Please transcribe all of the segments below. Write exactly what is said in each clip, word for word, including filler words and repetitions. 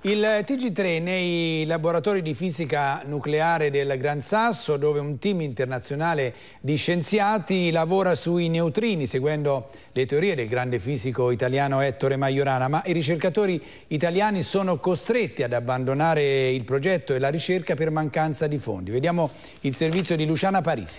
Il T G tre nei laboratori di fisica nucleare del Gran Sasso, dove un team internazionale di scienziati lavora sui neutrini, seguendo le teorie del grande fisico italiano Ettore Majorana, ma i ricercatori italiani sono costretti ad abbandonare il progetto e la ricerca per mancanza di fondi. Vediamo il servizio di Luciana Parisi.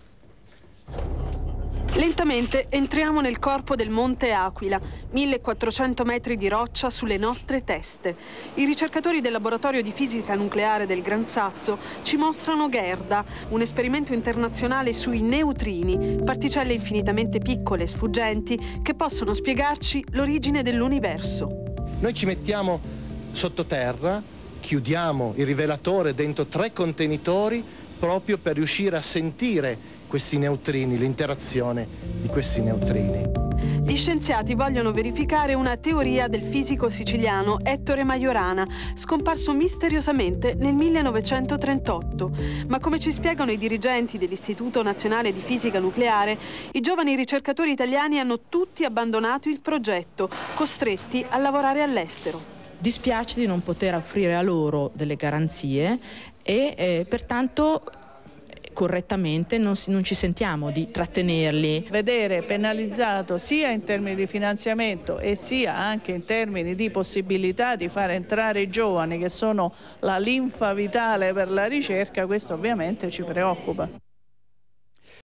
Lentamente entriamo nel corpo del Monte Aquila, millequattrocento metri di roccia sulle nostre teste. I ricercatori del laboratorio di fisica nucleare del Gran Sasso ci mostrano Gerda, un esperimento internazionale sui neutrini, particelle infinitamente piccole e sfuggenti che possono spiegarci l'origine dell'universo. Noi ci mettiamo sottoterra, chiudiamo il rivelatore dentro tre contenitori proprio per riuscire a sentire questi neutrini, l'interazione di questi neutrini. Gli scienziati vogliono verificare una teoria del fisico siciliano Ettore Majorana, scomparso misteriosamente nel millenovecentotrentotto. Ma come ci spiegano i dirigenti dell'Istituto Nazionale di Fisica Nucleare, i giovani ricercatori italiani hanno tutti abbandonato il progetto, costretti a lavorare all'estero. Dispiace di non poter offrire a loro delle garanzie e eh, pertanto correttamente non, non ci sentiamo di trattenerli. Vedere penalizzato sia in termini di finanziamento e sia anche in termini di possibilità di far entrare i giovani che sono la linfa vitale per la ricerca, questo ovviamente ci preoccupa.